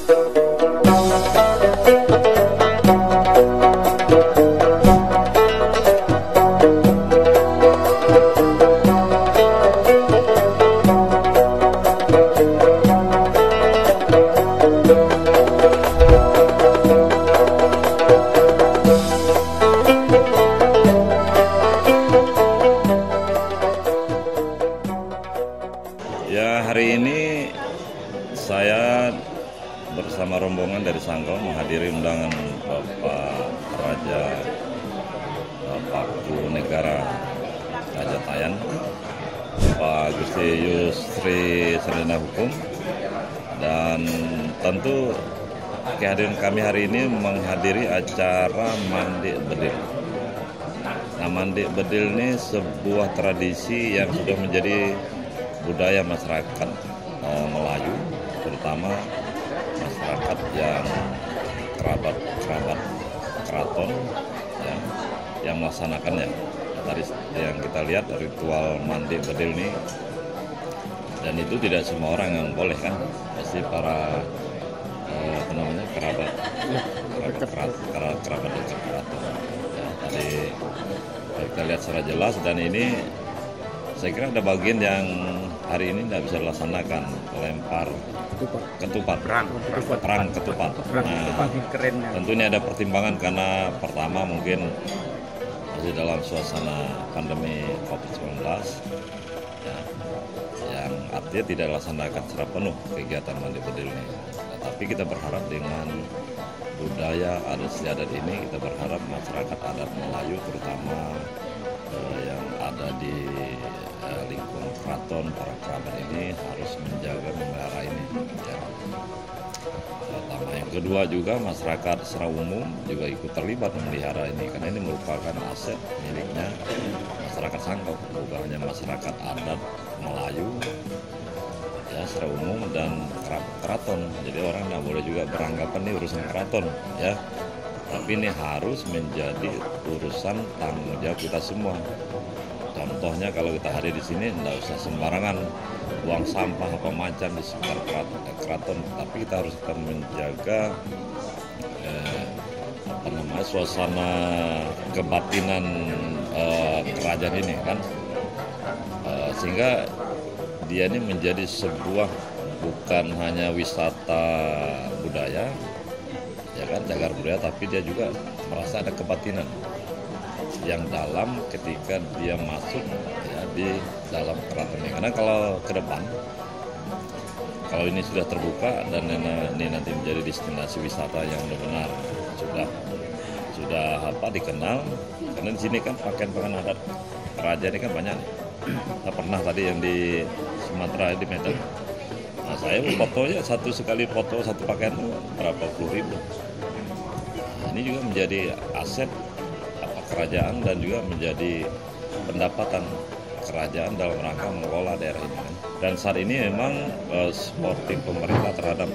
Ya, hari ini saya bersama rombongan dari Sanggau menghadiri undangan Bapak Raja Paku Negara Raja Tayan, Pak Gusti Yusri Sarjana Hukum, dan tentu kehadiran kami hari ini menghadiri acara Mandi Bedil. Nah, Mandi Bedil ini sebuah tradisi yang sudah menjadi budaya masyarakat Melayu, terutama masyarakat yang kerabat keraton yang melaksanakannya. Tadi yang kita lihat ritual mandi bedil ini, dan itu tidak semua orang yang boleh kan, pasti para kerabat dekat keraton. Ya, tadi kita lihat secara jelas, dan ini saya kira ada bagian yang hari ini tidak bisa dilaksanakan, lempar ketupat, perang ketupat. Nah, tentu ini ada pertimbangan karena pertama mungkin masih dalam suasana pandemi COVID-19, ya, yang artinya tidak dilaksanakan secara penuh kegiatan mandi bedil ini. Tapi kita berharap dengan budaya adat istiadat ini, kita berharap masyarakat adat Melayu terutama yang ada di lingkungan keraton, para kerabat ini harus menjaga, memelihara ini. Ya. Pertama, yang kedua juga masyarakat secara umum juga ikut terlibat memelihara ini, karena ini merupakan aset miliknya masyarakat Sanggau, bukan hanya masyarakat adat Melayu ya secara umum dan keraton. Jadi orang tidak boleh juga beranggapan ini urusan keraton ya. Tapi ini harus menjadi urusan tanggung jawab kita semua. Contohnya kalau kita hadir di sini tidak usah sembarangan buang sampah apa macam di sekitar keraton, tapi kita harus menjaga suasana kebatinan kerajaan ini kan, sehingga dia ini menjadi sebuah bukan hanya wisata budaya ya kan, cagar budaya, tapi dia juga merasa ada kebatinan yang dalam ketika dia masuk ya di dalam keraton ini. Karena kalau ke depan, kalau ini sudah terbuka dan ini nanti menjadi destinasi wisata yang benar-benar sudah dikenal, karena di sini kan pakaian adat raja ini kan banyak. Kita pernah tadi yang di Sumatera di Medan. Nah, saya fotonya sekali foto satu pakaian itu berapa puluh ribu. Nah, ini juga menjadi aset kerajaan dan juga menjadi pendapatan kerajaan dalam rangka mengelola daerah ini kan. Dan saat ini memang supporting pemerintah terhadap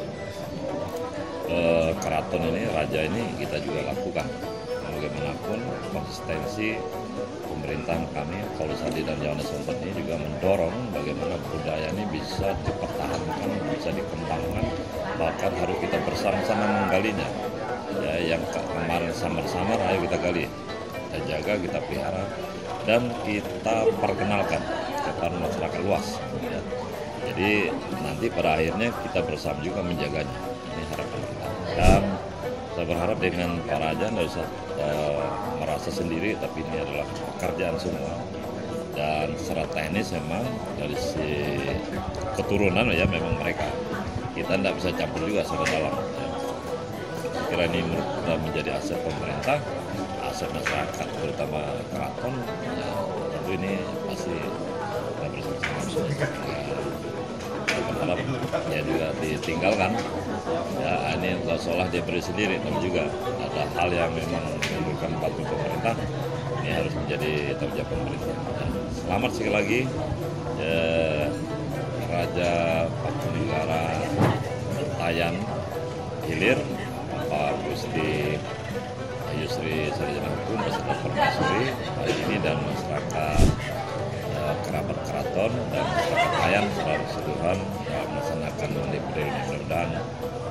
keraton ini, raja ini kita juga lakukan. Bagaimanapun konsistensi pemerintahan kami, Paulus Hadi dan Yohanes Sontot ini juga mendorong bagaimana budaya ini bisa dipertahankan, bisa dikembangkan, bahkan harus kita bersama-sama menggalinya. Ya, yang kemarin samar-samar ayo kita gali, kita jaga, kita pelihara, dan kita perkenalkan kepada masyarakat luas. Ya. Jadi nanti pada akhirnya kita bersama juga menjaganya. Ini harapan kita. Dan saya berharap dengan Pak Raja tidak usah merasa sendiri, tapi ini adalah pekerjaan semua. Dan secara teknis memang dari si keturunan ya memang mereka. Kita tidak bisa campur juga secara dalam. Ya. Saya kira ini menjadi aset pemerintah, aset masyarakat, terutama keraton. Ya, tentu ini pasti kita bersama-sama. Saya berharap ya juga ditinggalkan. Ya, ini seolah dia beri sendiri, tapi juga ada hal yang memang memerlukan bantuan pemerintah. Ini harus menjadi tanggung jawab pemerintah. Ya. Selamat sekali lagi ya, Raja Paku Negara Tayan Hilir, Pak Gusti Yusri Sarjana Hukum beserta Permaisuri hari ini, dan masyarakat kerabat keraton dan masyarakat Tayan secara keseluruhan melaksanakan mandi budaya ini. Mudah-mudahan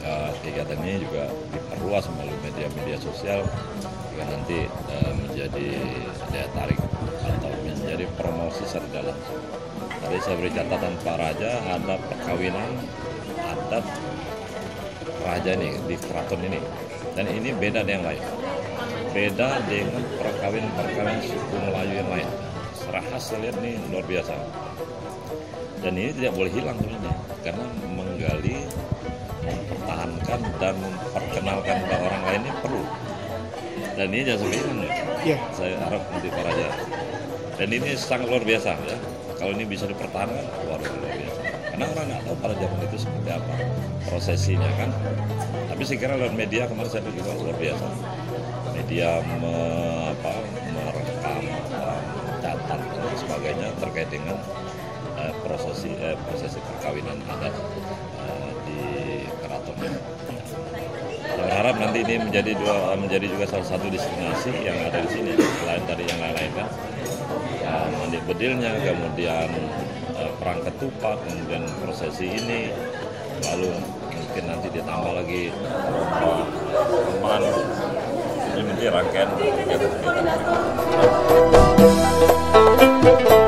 kegiatan ini juga diperluas melalui media-media sosial juga nanti menjadi daya tarik atau menjadi promosi secara langsung. Tadi saya beri catatan Pak Raja, ada perkawinan adat Raja ini di keraton ini, dan ini beda dengan yang lain. Beda dengan perkawinan suku Melayu yang lain. Secara khas saya lihat ini luar biasa. Dan ini tidak boleh hilang sebenarnya, karena menggali, mempertahankan dan memperkenalkan ke orang lain ini perlu. Dan ini jangan sampai hilang ya. Saya harap nanti Pak Raja. Dan ini sangat luar biasa ya. Kalau ini bisa dipertahankan luar biasa. Karena orang nggak tahu pada zaman itu seperti apa prosesinya kan. Tapi saya kira lewat media kemarin saya juga luar biasa. Media merekam, mencatat dan sebagainya terkait dengan prosesi perkawinan adat di keraton. Saya berharap nanti ini menjadi juga salah satu destinasi yang ada di sini, selain dari yang lain-lain kan. Mandi bedilnya, kemudian perang ketupat, kemudian prosesi ini, lalu mungkin nanti ditambah lagi teman, ini mungkin rangkaian kegiatan-kegiatan.